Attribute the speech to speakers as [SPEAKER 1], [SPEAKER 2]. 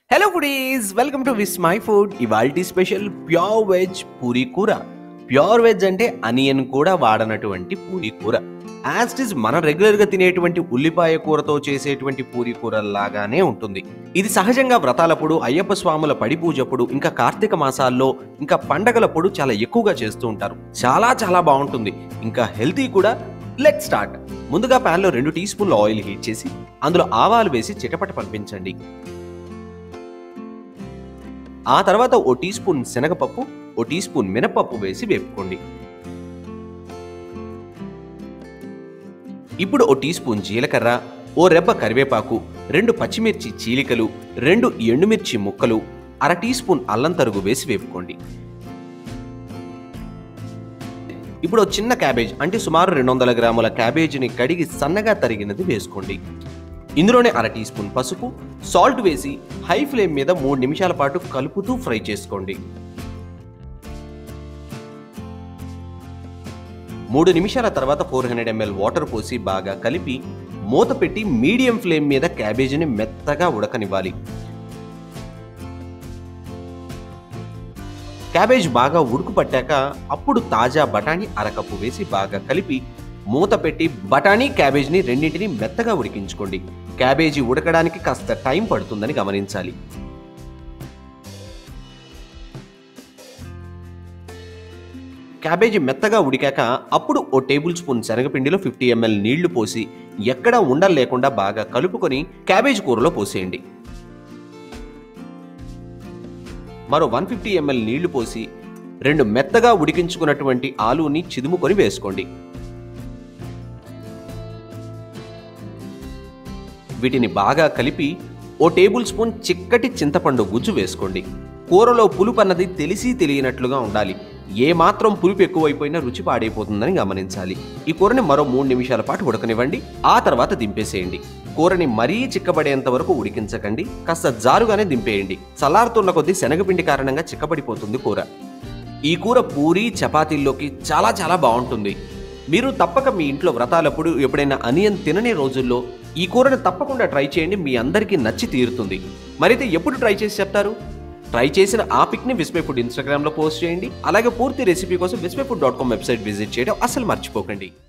[SPEAKER 1] Hello foodies, welcome to Vismai food. ఇవాల్టి special pure veg puri కూర. Pure veg అంటే onion కూడా వాడనటువంటి పూరీ కూర. యాజ్ ఇట్ ఇస్ మనం రెగ్యులర్గా తినేటువంటి ఉల్లిపాయ కూరతో చేసేటువంటి పూరీ కూర లాగానే ఉంటుంది. ఇది సహజంగా వ్రతాలప్పుడు, అయ్యప్ప స్వాముల పడి పూజప్పుడు, ఇంకా కార్తీక మాసాల్లో, ఇంకా పండగలప్పుడు చాలా ఎక్కువగా చేస్తూ ఉంటారు. చాలా చాలా బాగుంటుంది, ఇంకా హెల్తీ కూడా. Let start. ముందుగా ప్యాన్లో 2 టీ స్పూన్ల ఆయిల్ హీట్ చేసి అందులో ఆవాలు వేసి చిటపట పంపించండి. ఆ తర్వాత ఓ టీ స్పూన్ శనగపప్పు, ఓ టీ స్పూన్ మినపప్పు వేసి వేపుకోండి. ఇప్పుడు ఓ టీ స్పూన్ జీలకర్ర, ఓ రెబ్బ కరివేపాకు, 2 పచ్చిమిర్చి చీలికలు, 2 ఎండుమిర్చి ముక్కలు, అర టీ స్పూన్ అల్లం తరుగు వేసి వేపుకోండి. ఇప్పుడు ఓ చిన్న క్యాబేజ్ అంటే సుమారు 200 గ్రాముల క్యాబేజీని కడిగి సన్నగా తరిగినది వేసుకోండి. ఇందులోనే అర టీ స్పూన్ పసుపు, సాల్ట్ వేసి హై ఫ్లేమ్ మీద 3 నిమిషాల పాటు కలుపుతూ ఫ్రై చేసుకోండి. 3 నిమిషాల తర్వాత 400 ml వాటర్ పోసి బాగా కలిపి మూత పెట్టి మీడియం ఫ్లేమ్ మీద క్యాబేజీని మెత్తగా ఉడకనివ్వాలి. క్యాబేజ్ బాగా ఉడుకు పట్టాక అప్పుడు తాజా బఠానీ అరకప్పు వేసి బాగా కలిపి మూత పెట్టి బఠానీ క్యాబేజ్ని రెండింటిని మెత్తగా ఉడికించుకోండి. క్యాబేజీ ఉడకడానికి కాస్త టైం పడుతుందని గమనించాలి. క్యాబేజీ మెత్తగా ఉడికాక అప్పుడు ఓ టేబుల్ స్పూన్ శనగపిండిలో 50 ml నీళ్లు పోసి ఎక్కడా ఉండలు లేకుండా బాగా కలుపుకొని క్యాబేజ్ కూరలో పోసేయండి. మరో 150 ml నీళ్లు పోసి 2 మెత్తగా ఉడికించుకున్నటువంటి ఆలూని చిదుముకొని వేసుకోండి. వీటిని బాగా కలిపి ఓ టేబుల్ స్పూన్ చిక్కటి చింతపండు గుజ్జు వేసుకోండి. కూరలో పులుపు అన్నది తెలిసి తెలియనట్లుగా ఉండాలి. ఏ మాత్రం పులుపు ఎక్కువైపోయినా రుచి పాడైపోతుందని గమనించాలి. ఈ కూరని మరో 3 నిమిషాల పాటు ఉడకనివ్వండి. ఆ తర్వాత దింపేసేయండి. కూరని మరీ చిక్కబడేంత వరకు ఉడికించకండి, కాస్త జారుగానే దింపేయండి. చల్లారుతున్న కొద్దీ శనగపిండి కారణంగా చిక్కబడిపోతుంది కూర. ఈ కూర పూరీ చపాతీల్లోకి చాలా చాలా బాగుంటుంది. మీరు తప్పక మీ ఇంట్లో వ్రతాలప్పుడు ఎప్పుడైనా అనియన్ తినని రోజుల్లో ఈ కూరను తప్పకుండా ట్రై చేయండి. మీ అందరికీ నచ్చి తీరుతుంది. మరైతే ఎప్పుడు ట్రై చేసి చెప్తారు? ట్రై చేసిన ఆ పిక్ని విస్మై ఫుడ్ ఇన్స్టాగ్రామ్లో పోస్ట్ చేయండి. అలాగే పూర్తి రెసిపీ కోసం vismyfood.com వెబ్సైట్ విజిట్ చేయడం అసలు మర్చిపోకండి.